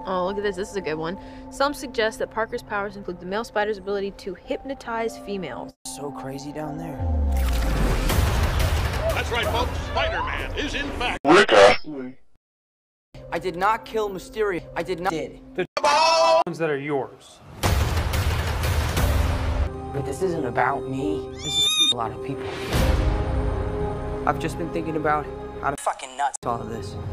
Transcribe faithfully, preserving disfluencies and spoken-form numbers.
Oh, look at this. This is a good one. Some suggest that Parker's powers include the male spider's ability to hypnotize females. So crazy down there. That's right, folks. Spider-Man is in fact... I did not kill Mysterio. I did not... Did. The ones that are yours. But this isn't about me. This is a lot of people. I've just been thinking about how to fucking nuts all of this.